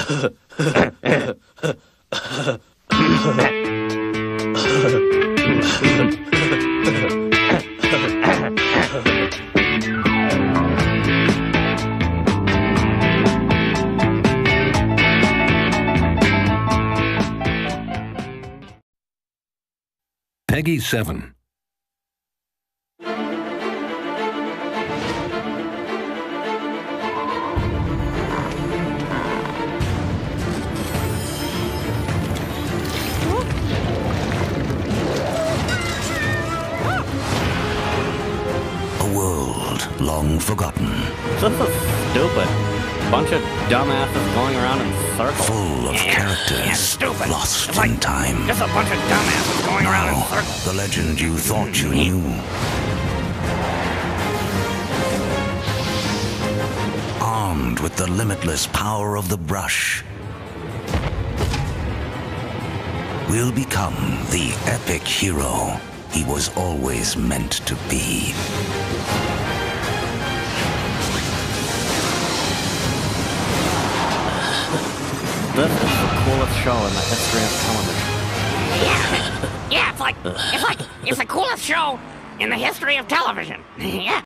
Peggy 7. A world long forgotten. This is stupid. Bunch of dumbasses going around in circles. Full of characters lost in time. Just a bunch of dumbasses going around in circles. The legend you thought you knew. Armed with the limitless power of the brush, will become the epic hero he was always meant to be. This is the coolest show in the history of television. Yeah, it's the coolest show in the history of television. Yeah.